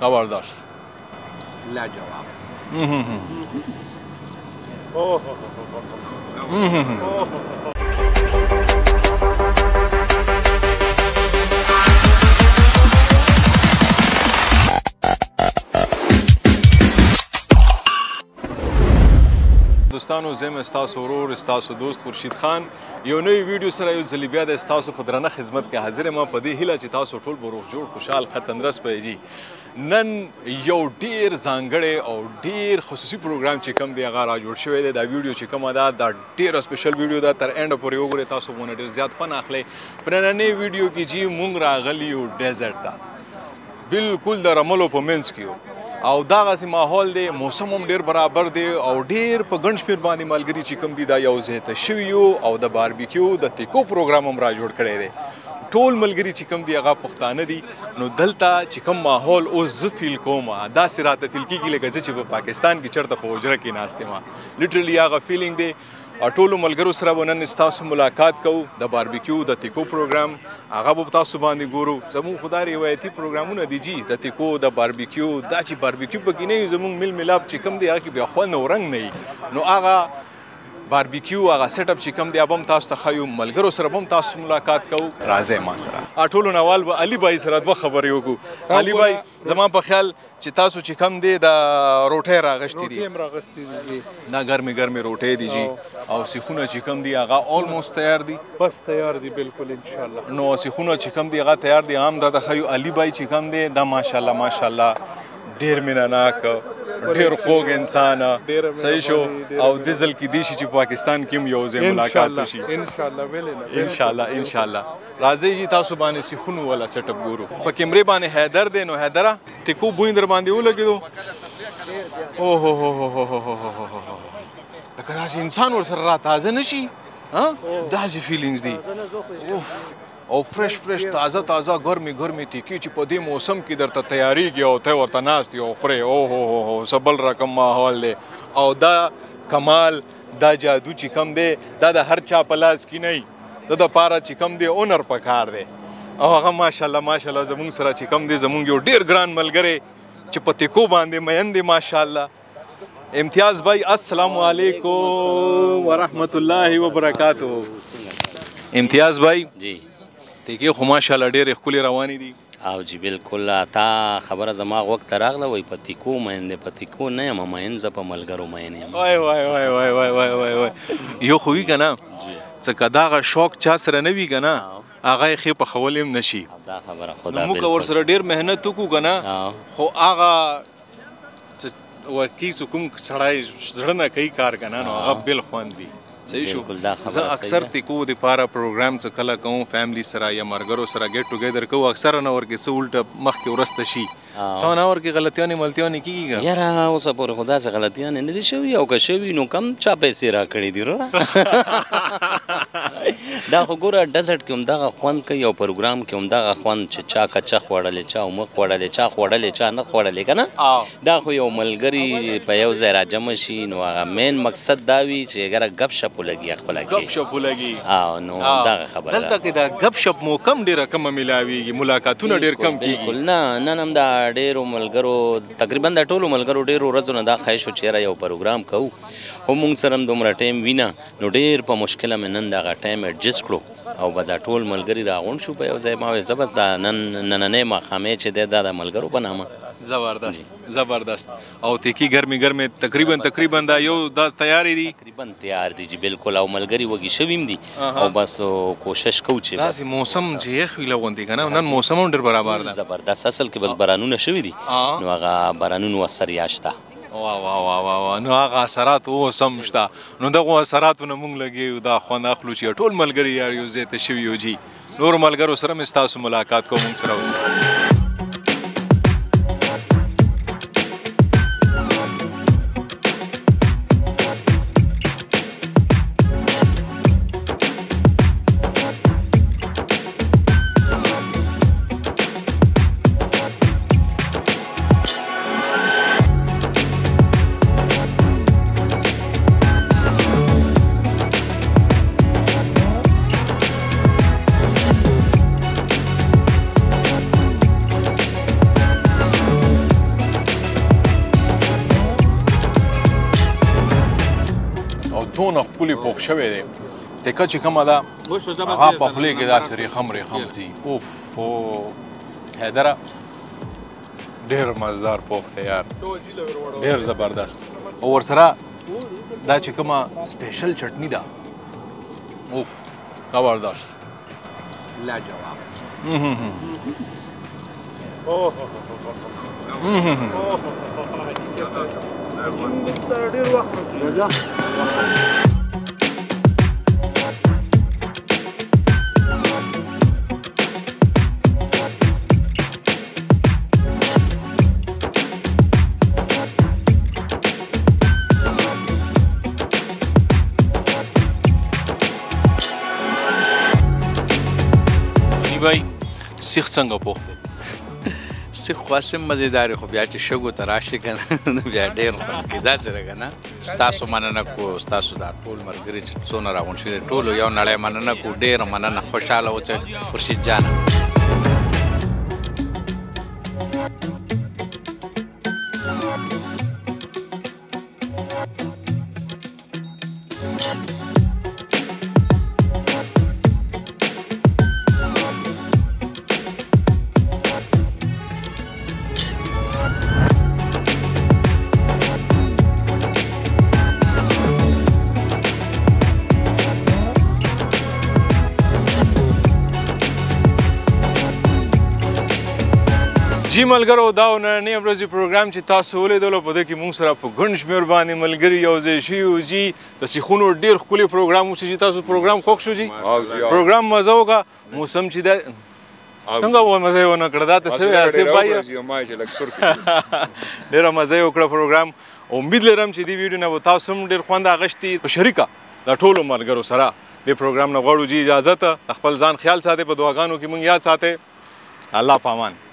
زبردست لاجواب. دوستانو زم استاسو ورور استاسو دوست خورشید خان یو نوې ویډیو سره یو ځل بیا د استاسو په درنه خدمت کې حاضر یم په دې هیله چې تاسو ټول به روغ جوړ خوشحال ښه تندرست پیږي. نن یو ډیر ځانګړی او ډیر خصوصي پروګرام چې کوم دی هغه را جوړ شوی دی. دا ویډیو چې کومه ده دا ډیره سپیشل ویډیو ده، تر اینډ پورې وګورئ تاسو مونه ډیر زیات فن اخلئ. په نننۍ ویډیو کې چې موږ راغلي یو ډیزرټ ته، بالکل د رملو په منځ کې یو او دغسې ماحول دی، موسم هم ډیر برابر دی او ډیر په ګڼ شمېر باندې ملګري چې کوم دي دا یو ځای ته شوي یو او د باربیکیو د تیکو پروګرام هم را جوړ کړی دی. ټول ملګري چې کوم دي هغه پښتانه دي. نو دلته چې کوم ماحول اوس زه فیل کوم داسې راته فیل کېږي لکه زه چې په پاکستان کې چېرته په حجره کې ناست یم. لټرلي هغه فیلینګ دی. ټولو ملګرو سره به نن ستاسو ملاقات کوو. د باربیکیو د تیکو پروګرام هغه به تاسو باندې ګورو. زموږ خو دا روایتي پروګرامونه دي جي، د تیکو د باربیکیو دا چې باربیکیو پکې نه وي زموږ میل میلاب چې کوم دی هغه کې بیا خوند او رنګ نه وي. نو هغه باربیکیو هغه سیټ اپ چې کوم دی هغه هم تاسو ته ښیو. ملګرو سره به هم تاسو ملاقات کوو. راځئ ما سره. ټولو نه اول به علي بھائی سره دوه خبرې وکړو. علي بھائی زما په خیال چې تاسو چې کم دی د روټۍ راغشتي دي، دا ګرمې ګرمې روټۍ دي جي، او سیخونه چې کم دي هغه آلموست تیار دي. بس تیار دي بالکل انشاءالله. نو سیخونه چې کم دي هغه تیار دي. هم دا د ښیو علي بھائی چې کم دی دا ماشاءالله ماشاءالله ډیر مینه ناک ډیر خوږ انسان صحیح شو. او دې ځل کې دی چې پاکستان کې هم یو ځای ملاقات وشي انشاءالله. انشاءالله راځئ جي تاسو باندې سیخونو والا سیټ اپ ګورو. په کیمرې باندې حیدر دی. نو حیدره تیکو بوی در باندې ولګېدو. اوهو لکه داسې انسان ورسره را تازه نه شي. داسې فیلینګز دي او فرش تازه ګرمې تیکې چې په دې موسم کې درته تیاریږي او ته ورته ناست یې او خورې. اوهو څه بل رقم ماحول دی. او دا کمال دا جادو چې کم دی دا د هر چا په لاس کې نه وي. د دپاره چې کم دی اونر پکار دی. او هغه ماشاءالله زمونږ سره چې کم دی زمونږ یو ډیر ګران ملګری چې په تیکو باندې مین دی ماشاءالله. امتیاز بھائی السلام علیکم ورحمت الله وبرکاتہ. امتیاز بھائی جی تیکې خو ماشاءالله ډېرې ښکلې روانې دي. او جی بالکل تا خبره زما غوږ ته راغله وایي په تیکو مین دی. په تیکو نه یم مین، زه په ملګرو مین یم. وای یو خو وي که نه څه که دغه شوق چا سره نه وي که نه هغه یې ښې پخولی هم نه شي. دا خبره خو نو موږ که ورسره ډېر محنت وکړو که نه خو هغه ورکي چې کوم سړی زړه نه کوي کار که نه نو هغه بل خوند وي. صحیح شو. زه اکثر تیکو دپاره پروګرام څه کله کوم فیملی سره یا ملګرو سره ګیټ ټوګیدر کوو. اکثره نه ورکې څه الټه مخکې ورسته شي تا نه ورکې غلطیانې ملتیانې کېږي که یاره اوسه پورې خو داسې غلطیانې نه دي شوي. او که شوي نو کم چا پیسې را کړي دي وروره. دا خو ګوره ډزرټ کې هم دغه خوند کوي او پروګرام کې هم دغه خوند چې چا کچه خوړلې چا اومه خوړلې چا خوړلې چا نه خوړلې که نه. دا خو یو ملګري په یو ځای راجمع شي نو هغه مین مقصد دا وي چې اګره ګپ شپ ولګي خپله کې نو دغه خبره دلته کې دا ګپ شپ مو کم ډېره کمه میلاویږي، ملاقاتونه ډېر کم کېږي. بالکل نه نن هم دا ډېرو ملګرو تقریبا د ټولو ملګرو ډېرو ورځو نه دا خواهش و چې یاره یو پروګرام کوو. خو مونږ سره هم دومره ټایم وي نه نو ډېر په مشکله مې نن دغه ټایم ایډجسټ کړو او به دا ټول ملګري راغونډ شو په یو ځای. ما وایي زه بس دا نننۍ ماښامۍ چې دی دا د ملګرو په نامه زبردست. او تیکي ګرمې تقریبا دا یو دا تیارې دي تقریبا تیار دي جی بالکل. او ملګري وږي شوي هم دي او بس کوشش کوو چې داسې موسم چې یخ وي لغوندې که نه نن موسم هم ډېر برابر ده. زبردست. اصل کې بس بارانونه شوي دي نو هغه بارانونو اثر یا شته. نو هغه اثرات اوس هم شته. نو دغو اثراتو نه مونږ لګېو دا خوند اخلو چې ټول ملګري یار یو ځای ته شوي یو جي. نورو ملګرو سره مې ستاسو ملاقات کوو مونږ سره اوس. دونه ښکلي پوخ شوی دی تکه چې کومه ده هغه په خولې کې داسې ریخم ریخم ځي اوف حیدره ډېر مزدار پوخ دی یار ډېر زبردست او ورسره دا چې کومه سپیشل چټني ده اوف زبردست لاجواب بھائی سیخ څنګه پوخ دی سیخ خو هسې مزېدار خو بیا چې شګو ته راشي که نه نو بیا ډېر خوند کوي داسې ده که نه ستاسو مننه کوو ستاسو دا ټول ملګري چې څونه راغونډ شوي دي ټولو یو نړۍ مننه کوو ډېره مننه خوشحاله اوسئ خورشید جانه جی ملګرو دا نننی ورځې پروګرام چې تاسو ولیدلو په دې کې موږ سره په ګڼ شمېر باندې ملګري یو ځای شوي وو جي د سیخونو ډېر ښکلی پروګرام وشو چې تاسو پروګرام خوښ شو جي پروګرام مزه وکړه موسم چې دی څنګه مزه یې ونه کړه دا ته څه وایي آصف بھائی ډېره مزه یې وکړه پروګرام امید لرم چې دې ویډیو نه به تاسو هم ډېر خوند اخیستی په شریکه د ټولو ملګرو سره دې پروګرام نه غواړو جي اجازه ته د خپل ځان خیال ساتئ په دعاګانو کې موږ یاد ساتئ الله پامان